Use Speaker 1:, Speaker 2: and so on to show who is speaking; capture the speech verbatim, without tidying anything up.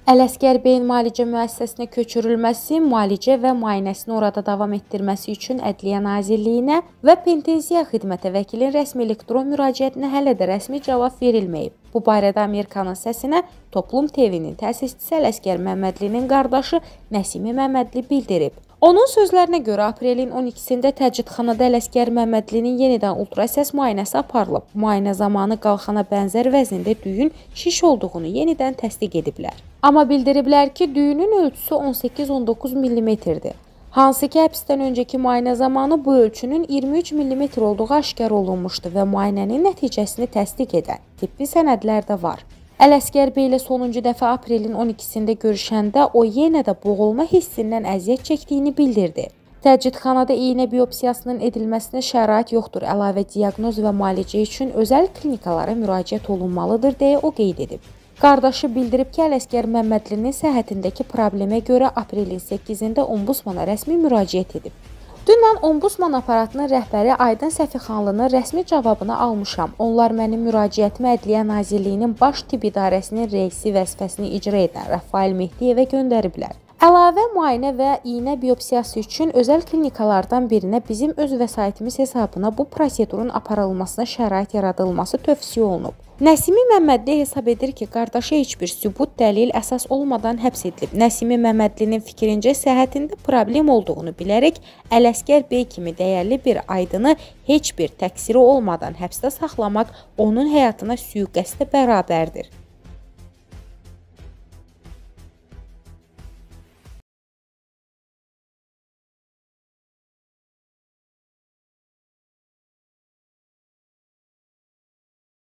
Speaker 1: Ələsgər beyin müalicə müəssisəsinə köçürülməsi, müalicə və müayinəsini orada davam etdirməsi üçün Ədliyyə Nazirliyinə və Penitensiya Xidmətə vəkilin rəsmi elektron müraciətinə hələ də rəsmi cavab verilməyib. Bu barədə Amerikanın Səsinə Toplum T V-nin təsisçisi Ələsgər Məmmədlinin qardaşı Nəsimi Məmmədli bildirib. Onun sözlərinə görə aprelin on ikisində təcridxanada Ələsgər Məmmədlinin yenidən ultrasəs müayinəsi aparılıb. Müayinə zamanı qalxana bənzər vəznində düyün şiş olduğunu yenidən təsdiq ediblər. Amma bildiriblər ki, düyünün ölçüsü on səkkiz on doqquz millimetrdir. Hansı ki, həbsdən öncəki müayinə zamanı bu ölçünün iyirmi üç millimetr olduğu aşkar olunmuşdu və müayinənin nəticəsini təsdiq edən tibbi sənədlər də var. Ələsgər bəy ilə sonuncu dəfə aprelin on ikisində görüşəndə o yenə də boğulma hissindən əziyyət çəkdiyini bildirdi. Təcridxanada iynə biopsiyasının edilməsinə şərait yoxdur, əlavə diaqnoz və müalicə üçün özəl klinikalara müraciət olunmalıdır deyə o qeyd edib. Qardaşı bildirib ki, Ələsgər Məmmədlinin səhhətindəki problemə görə aprelin səkkizində Ombudsmana rəsmi müraciət edib. Dünən Ombudsman aparatının rəhbəri Aydın Səfixanlının rəsmi cavabını almışam. Onlar mənim müraciətimi Ədliyyə Nazirliyinin Baş Tibb İdarəsinin rəisi vəzifəsini icra edən Rəfail Mehdiyevə göndəriblər. Əlavə müayinə və iynə biopsiyası üçün özəl klinikalardan birinə bizim öz vəsaitimiz hesabına bu prosedurun aparılmasına şərait yaradılması tövsiyə olunub. Nəsimi Məmmədli hesab edir ki, qardaşı heç bir sübut, dəlil, əsas olmadan həbs edilib. Nəsimi Məmmədlinin fikrincə səhhətində problem olduğunu bilərək Ələsgər bəy kimi dəyərli bir aydını heç bir təqsiri olmadan həbsdə saxlamaq onun həyatına sui-qəsdə bərabərdir.